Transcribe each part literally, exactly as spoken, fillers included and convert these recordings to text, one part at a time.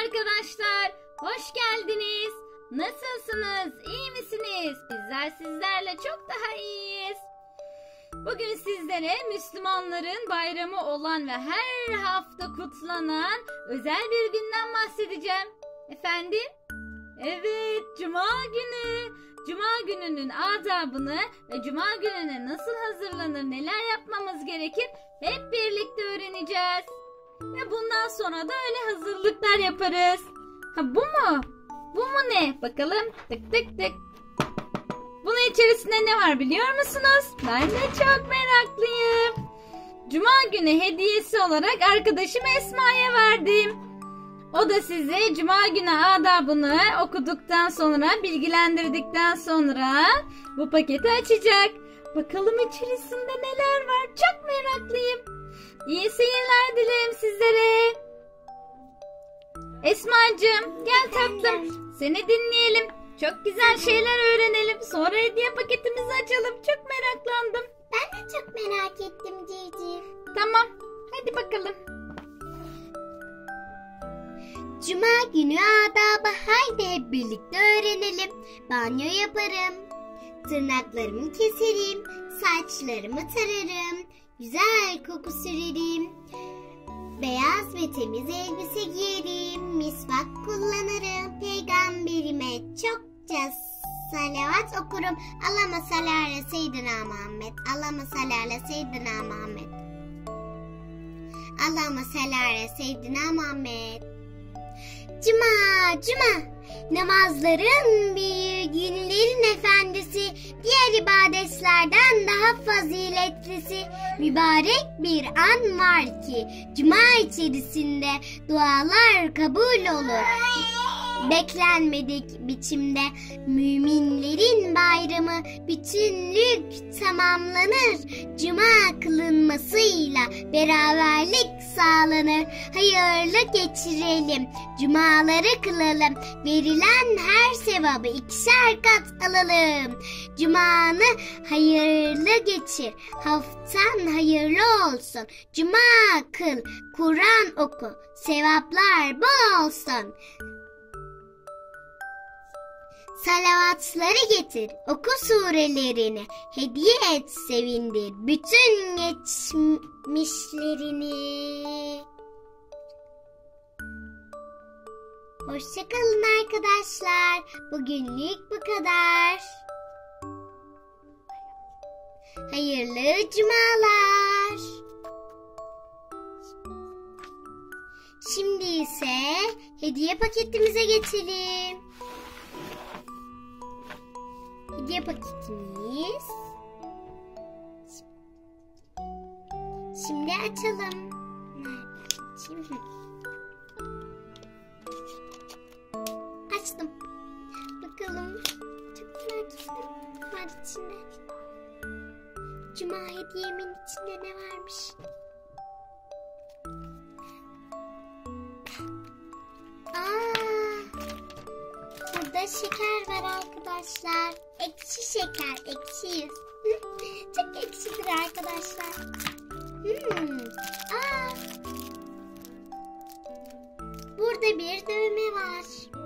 arkadaşlar, hoş geldiniz. Nasılsınız? İyi misiniz? Bizler sizlerle çok daha iyiyiz. Bugün sizlere Müslümanların bayramı olan ve her hafta kutlanan özel bir günden bahsedeceğim. Efendim? Evet, Cuma günü. Cuma gününün adabını ve Cuma gününe nasıl hazırlanır, neler yapmamız gerekir hep birlikte öğreneceğiz. Ve bundan sonra da öyle hazırlıklar yaparız. Ha, bu mu? Bu mu ne? Bakalım. Tık tık tık. Bunun içerisinde ne var biliyor musunuz? Ben de çok meraklıyım. Cuma günü hediyesi olarak arkadaşım Esma'ya verdim. O da size Cuma günü adabını okuduktan sonra, bilgilendirdikten sonra bu paketi açacak. Bakalım içerisinde neler var? Çok meraklıyım. İyi seyirler dilerim sizlere. Esma'cığım gel tatlım. Seni dinleyelim. Çok güzel şeyler öğrenelim. Sonra hediye paketimizi açalım. Çok meraklandım. Ben de çok merak ettim Civciv. Tamam. Hadi bakalım. Cuma günü adabı haydi hep birlikte öğrenelim. Banyo yaparım. Tırnaklarımı keserim. Saçlarımı tararım. Güzel koku sürerim. Beyaz ve temiz elbise giyerim. Misvak kullanırım. Peygamberime çokça salavat okurum. Allahümme salli ala seyyidina Muhammed. Allahümme salli ala seyyidina Muhammed. Allahümme salli ala seyyidina Muhammed. Cuma, cuma. Namazların bir günlerin efendisi, diğer ibadetlerden daha faziletlisi, mübarek bir an var ki, cuma içerisinde dualar kabul olur. Beklenmedik biçimde müminlerin bayramı bütünlük tamamlanır. Cuma kılınmasıyla beraberlik sağlanır. Hayırlı geçirelim. Cumaları kılalım. Verilen her sevabı ikişer kat alalım. Cumanı hayırlı geçir. Haftan hayırlı olsun. Cuma kıl. Kur'an oku. Sevaplar bol olsun. Salavatları getir, oku surelerini, hediye et, sevindir bütün geçmişlerini. Hoşçakalın arkadaşlar. Bugünlük bu kadar. Hayırlı cumalar. Şimdi ise hediye paketimize geçelim. Hediye paketimiz. Şimdi açalım. Şimdi açtım. Bakalım. Çok merak ettim. Var içinde. Cuma hediyemin içinde ne varmış? Aa, burada şeker var arkadaşlar. Ekşi şeker, ekşiyiz. Çok ekşidir arkadaşlar. Hmm. Aa. Burada bir düğme var.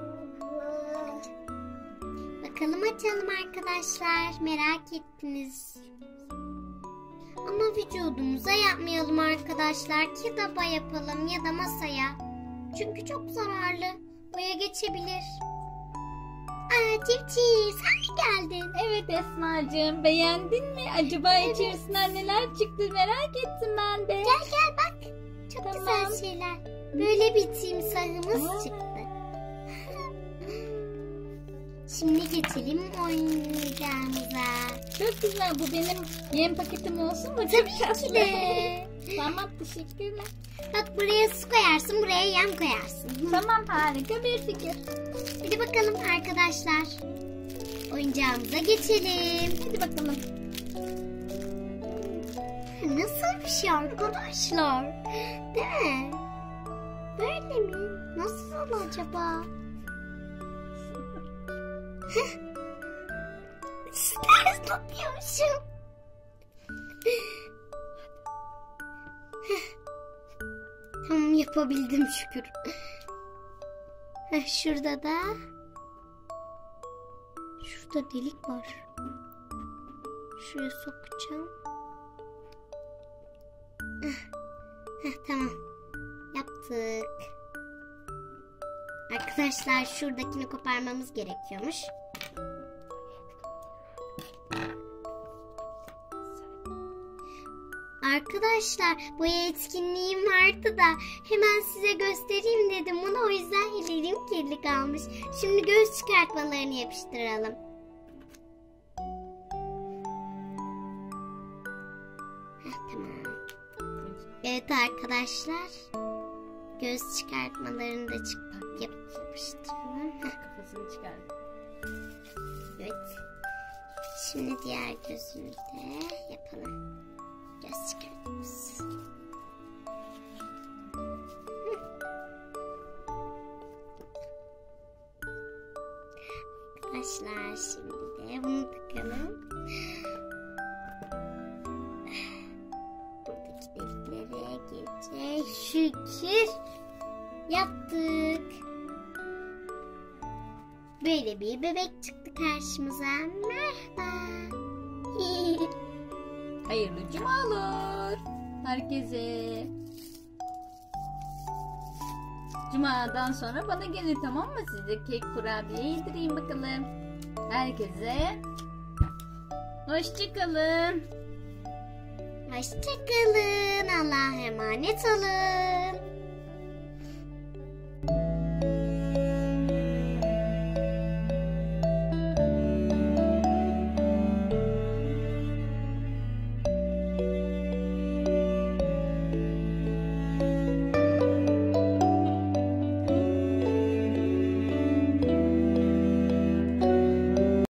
Bakalım açalım arkadaşlar. Merak ettiniz. Ama vücudumuza yapmayalım arkadaşlar. Kitaba yapalım ya da masaya. Çünkü çok zararlı. Boya geçebilir. Aa, Civciv sen mi geldin? Evet Esma'cığım, beğendin mi? Acaba evet. içerisinden neler çıktı merak ettim ben de. Gel gel bak. Çok tamam. Güzel şeyler. Böyle bir timsahımız Aa. çıktı. Şimdi geçelim oyuncağımıza. Çok güzel. Bu benim yem paketim olsun mu? Tabii ki de. Tamam, teşekkürler. Bak buraya su koyarsın, buraya yem koyarsın. Tamam, harika bir fikir. Hadi bakalım arkadaşlar. Oyuncağımıza geçelim. Hadi bakalım. Nasıl bir şey arkadaşlar? Değil mi? Böyle mi? Nasıl acaba? Ters tutuyormuşum. Tamam, yapabildim şükür. Heh, şurada da şurada delik var. Şuraya sokacağım. Heh, heh, tamam. Yaptık. Arkadaşlar şuradakini koparmamız gerekiyormuş. Arkadaşlar bu etkinliğim vardı da hemen size göstereyim dedim. Bunu o yüzden ellerim kirli kalmış. Şimdi göz çıkartmalarını yapıştıralım. Heh, tamam. Evet arkadaşlar. Göz çıkartmalarını da çıkart yapıştıralım. Kafasını çıkardı. Evet. Şimdi diğer gözünü de yapalım. Göz çıkartmamız. Arkadaşlar şimdi de bunu takalım. Buradaki deliklere gelecek. Şükür yaptık. Böyle bir bebek çıktı karşımıza. Merhaba. Hayırlı cumalar herkese. Cumadan sonra bana gelin, tamam mı? Size kek, kurabiye yedireyim bakalım. Herkese hoşça kalın. Hoşçakalın. Allah'a emanet olun.